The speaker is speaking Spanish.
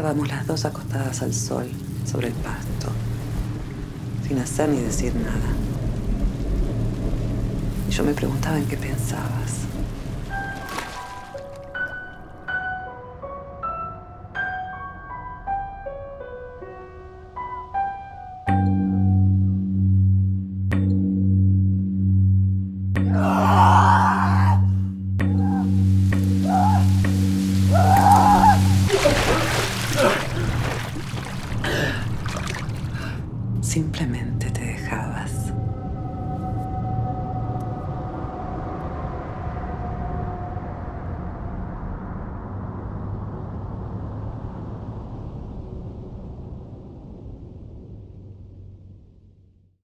Estábamos las dos acostadas al sol, sobre el pasto, sin hacer ni decir nada. Y yo me preguntaba en qué pensabas. Simplemente